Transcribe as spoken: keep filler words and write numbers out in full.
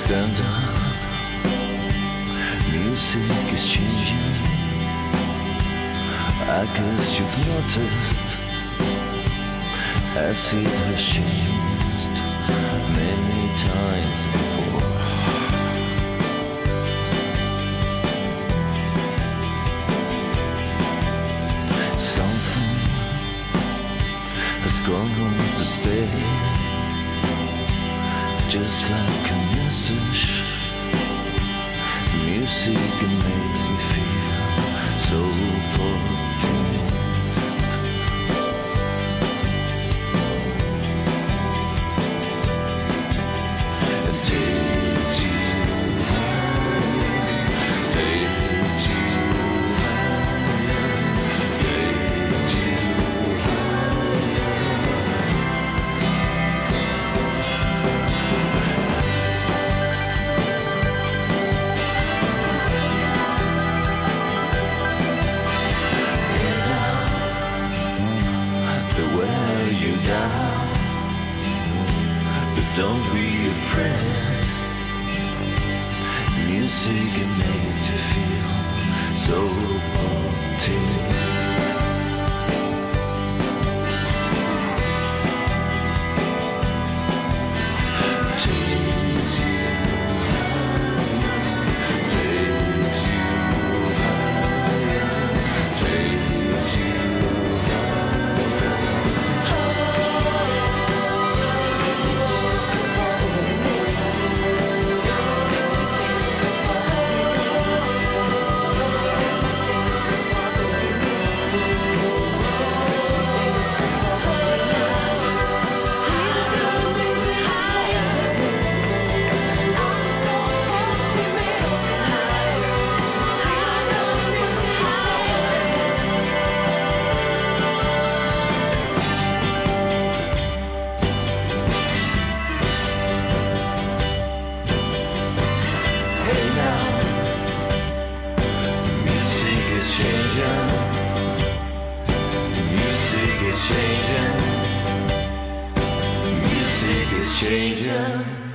stand up. Music is changing. I guess you've noticed as it has changed many times before. Something has gone home to stay, just like a message. Music makes me feel so optimist. It takes you higher, takes you higher, takes you higher. Down, but don't be afraid. Music, it makes you feel so optimistic. Changing.